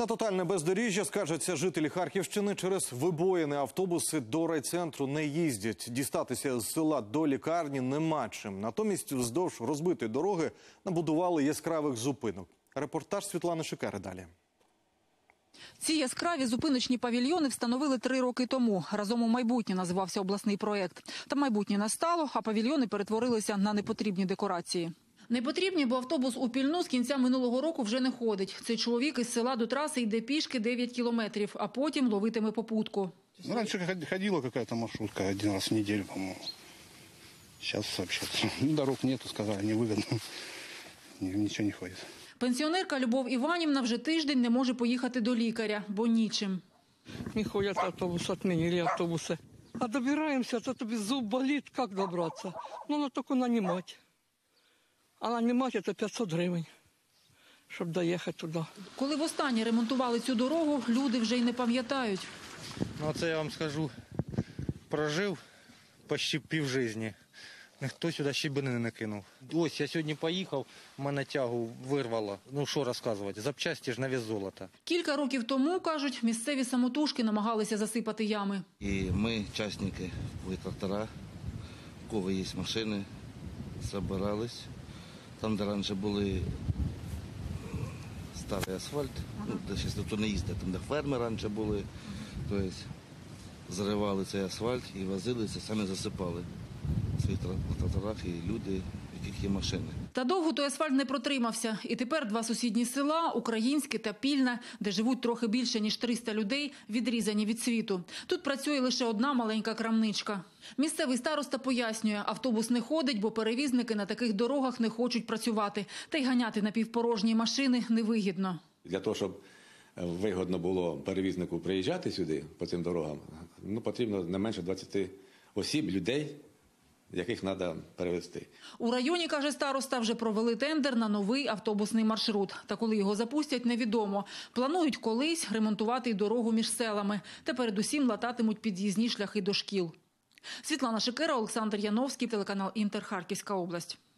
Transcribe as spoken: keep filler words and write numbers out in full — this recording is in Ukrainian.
На тотальне бездоріжжя скаржаться жителі Харківщини. Через вибоїни автобуси до райцентру не їздять. Дістатися з села до лікарні нема чим. Натомість вздовж розбитої дороги набудували яскравих зупинок. Репортаж Світлани Шикери далі. Ці яскраві зупиночні павільйони встановили три роки тому. «Разом у майбутнє» називався обласний проєкт. Та майбутнє настало, а павільйони перетворилися на непотрібні декорації. Не потрібні, бо автобус у Пільну з кінця минулого року вже не ходить. Цей чоловік із села до траси йде пішки дев'ять кілометрів, а потім ловитиме попутку. Раніше ходила якась маршрутка один раз в неділю, по-моєму. Зараз взагалі дорог нету, сказали, невигідно. Нічого не ходить. Пенсіонерка Любов Іванівна вже тиждень не може поїхати до лікаря, бо нічим. Не ходят автобусы, отменили автобусы. А добираемся, то тобі зуб болит, как добраться? Ну, надо только нанимать. А нанимать это п'ятсот гривень, щоб доїхати туди. Коли востаннє ремонтували цю дорогу, люди вже й не пам'ятають. Ну, це я вам скажу, прожив почти півжизні. Ніхто сюди щебени не накинув. Ось, я сьогодні поїхав, мене тягу вирвало. Ну, що розказувати, запчасті ж на вес золота. Кілька років тому, кажуть, місцеві самотужки намагалися засипати ями. І ми, учасники, були трактора, у кого є машини, збирались. Там, де раніше були старий асфальт, ну, де зараз ніхто не їздить, там, де ферми раніше були, тобто зривали цей асфальт і возили, це самі засипали. В своїх тракторах і люди, в яких є машини. Та довго той асфальт не протримався. І тепер два сусідні села, Українське та Пільне, де живуть трохи більше, ніж триста людей, відрізані від світу. Тут працює лише одна маленька крамничка. Місцевий староста пояснює, автобус не ходить, бо перевізники на таких дорогах не хочуть працювати. Та й ганяти напівпорожні машини невигідно. Для того, щоб вигодно було перевізнику приїжджати сюди, по цим дорогам, ну, потрібно не менше двадцяти осіб, людей, яких треба перевезти. У районі, каже староста, вже провели тендер на новий автобусний маршрут. Та коли його запустять, невідомо. Планують колись ремонтувати й дорогу між селами. Та передусім лататимуть під'їзні шляхи до шкіл. Світлана Шикера, Олександр Яновський, телеканал «Інтер», Харківська область.